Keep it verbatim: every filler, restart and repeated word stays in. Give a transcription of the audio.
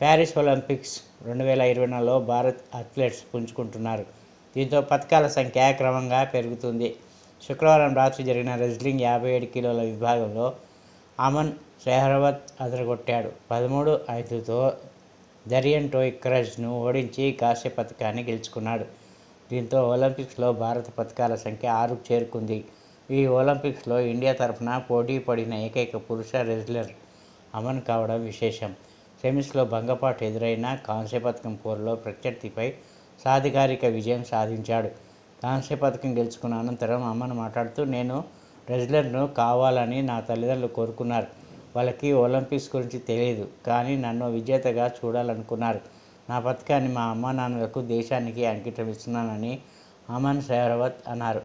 Paris Olympics రెండు వేల ఇరవై నాలుగులో భారత్ అథ్లెట్స్ పుంజుకుంటున్నారు. దీంతో పథకాల సంఖ్య క్రమంగా పెరుగుతుంది. శుక్రవారం రాత్రి జరిగిన రెజ్లింగ్ యాభై ఏడు కిలోల విభాగంలో అమన్ షెహర్వత్ అదరగొట్టాడు. పదమూడు ఐదుతో దరియన్ టోయిక్రజ్ను ఓడించి కాంస్య పథకాన్ని గెలుచుకున్నాడు. దీంతో ఒలింపిక్స్లో భారత పథకాల సంఖ్య ఆరుకు చేరుకుంది. ఈ ఒలింపిక్స్లో ఇండియా తరఫున పోటీ పడిన ఏకైక పురుష రెజ్లర్ అమన్ కావడం విశేషం. సెమీస్లో భంగపాటు ఎదురైన కాంస్య పథకం పోరులో ప్రత్యర్థిపై సాధికారిక విజయం సాధించాడు. కాంస్య పథకం గెలుచుకున్న అనంతరం అమన్ మాట్లాడుతూ, నేను రెజ్లర్ను కావాలని నా తల్లిదండ్రులు కోరుకున్నారు. వాళ్ళకి ఒలింపిక్స్ గురించి తెలియదు, కానీ నన్ను విజేతగా చూడాలనుకున్నారు. నా పథకాన్ని మా అమ్మానాన్నలకు, దేశానికి అంకితం ఇస్తున్నానని అమన్ షెహర్వత్ అన్నారు.